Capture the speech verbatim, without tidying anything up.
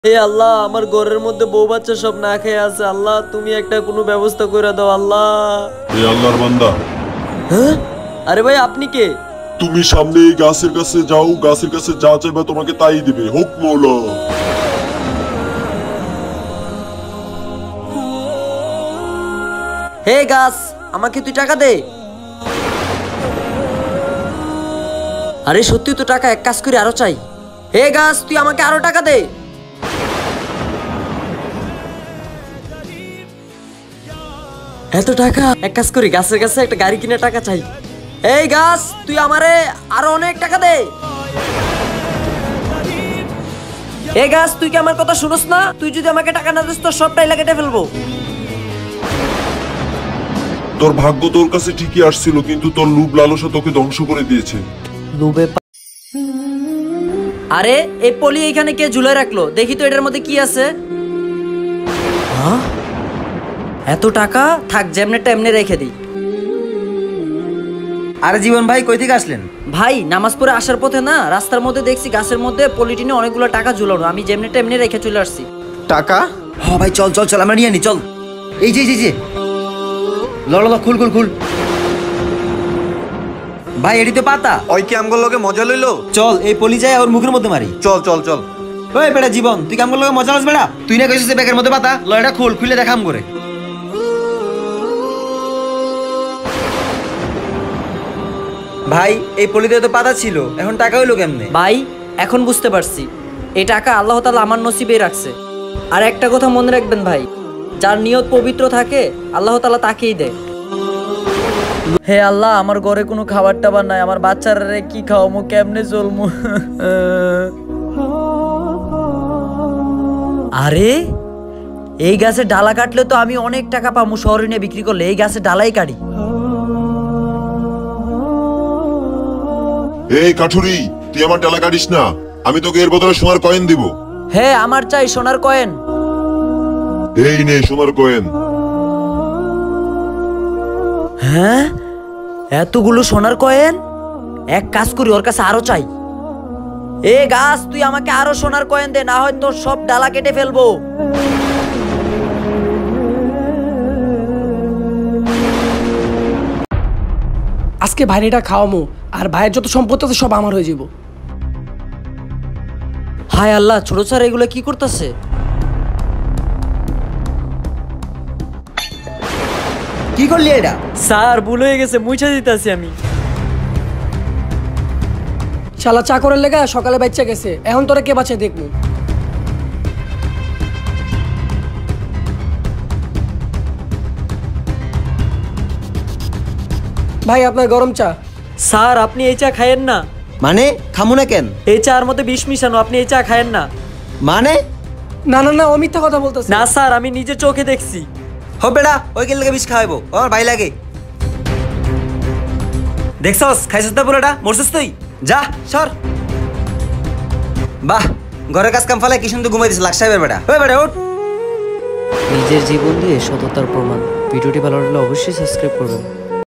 হে আল্লাহ, আমার ঘরের মধ্যে বউ বাচ্চা সব না খেয়ে আছে। আল্লাহ, তুমি একটা কোনো ব্যবস্থা করে দাও আল্লাহ। হে আল্লাহর বান্দা। হ্যাঁ, আরে ভাই আপনি কে? তুমি সামনে এই গাছের কাছে যাও, গাছের কাছে যা চাইবে তোমাকে তাই দিবে। হুক মৌলা। হে গাছ, আমাকে তুই টাকা দে। আরে সত্যি তো টাকা, এক কাজ করে আরো চাই। হে গাছ, তুই আমাকে আরো টাকা দে। এত টাকা, এক কাজ করি, গাছের কাছে একটা গাড়ি কিনে টাকা চাই। এই গাছ, তুই আমারে আরো অনেক টাকা দে। এই গাছ, তুই কি আমার কথা শুনস না? তুই যদি আমাকে টাকা না দিস তো সবটাই কেটে ফেলবো। তোর ভাগ্য তোর কাছে ঠিকই আসছিল, কিন্তু তোর লোভ লালসা তোকে ধ্বংস করে দিয়েছে। লোভে। আরে এই পলি এখানে কে ঝুলে রাখলো? দেখি তো এটার মধ্যে কি আছে। হ্যাঁ, এত টাকা থাক, যেমনেটা এমনি রেখে দিই। আরে জীবন ভাই, কই থেকে আসলেন? ভাই নামাজ পড়ে আসার পথে না রাস্তার মধ্যে দেখছি গাছের মধ্যে পলিটিনে অনেকগুলো টাকা ঝুলানো, আমি যেমনেটা এমনি রেখে চলে আসছি। টাকা? হ্যাঁ ভাই, চল চল চল, আমরা নিয়ে নি, চল। এই যে যে ল ল খুল খুল খুল। ভাই এটি তো পাতা। ওই কি আমগুলো লোকে মজা লইলো? চল এই পলি যায় ওর মুখের মধ্যে মারি। চল চল চল। ওই বেটা জীবন, তুই কি আমগুলো লোকে মজা লাস বেটা? তুই না কইছিস ব্যাগের মধ্যে পাতা, ল এটা খুল, খুলে দেখাম করে। ভাই এই পলিতে তো পাতা ছিল, এখন টাকা হইলো কেমনে? ভাই এখন বুঝতে পারছি, এই টাকা আল্লাহ তাআলা আমার নসিবে রাখছে। আর একটা কথা মনে রাখবেন ভাই, যার নিয়ত পবিত্র থাকে আল্লাহ তাআলা তাকেই দেয়। হে আল্লাহ, আমার ঘরে কোনো খাবার টাবার নাই, আমার বাচ্চারা কি খাওয়ামু, কেমনে চলমু? আরে এই গাছের ডালা কাটলে তো আমি অনেক টাকা পাবো, শহরে নিয়ে বিক্রি করলে। এই গাছের ডালাই কাটি। এই কাঠুরি, তুই আমার ডালা কাটিস না, আমি তোকে এর বদলে সোনার কয়েন দিব। হ্যাঁ, আমার চাই সোনার কয়েন। এই নে সোনার কয়েন। হ্যাঁ, এতগুলো সোনার কয়েন? এক কাজ করি, ওর কাছে আরো চাই। এ গাছ, তুই আমাকে আরো সোনার কয়েন দে, না হয় তোর সব ডালা কেটে ফেলবো। আজকে ভাইটা খাওয়ামো, আর ভাইয়ের যত সম্পত্তি আছে সব আমার হয়ে যাব। হায় আল্লাহ, ছোট স্যার এগুলো কি করতেছে? কি করলি এটা? স্যার ভুল হয়ে গেছে, মুছে দিতেছি আমি। শালা চাকরের লেগা সকালে বাচ্চা গেছে, এখন তোরা কে বাঁচে দেখবো। ভাই আপনার গরম চা। স্যার আপনি এই চা খায়েন না। মানে খামু না কেন? এই চার মধ্যে বিষ মিশানো, আপনি এই চা খায়েন না। মানে? না না না, ও মিথ্যা কথা বলতেছে। না স্যার, আমি নিজে চোখে দেখছি। হো বেটা, ওই কে লাগে বিষ খাওয়াবো? আমার ভাই লাগে। দেখছস খাইছস না পুরোটা, মরছিস তুই। যা সর। বাহ, ঘরের কাজ কাম ফালে কি সুন্দর ঘুমাই দিছ লাখ সাহেবের বেটা। ওই বেটা উঠ। নিজের জীবন দিয়ে সততার প্রমাণ। ভিডিওটি ভালো লাগলে অবশ্যই সাবস্ক্রাইব করবেন।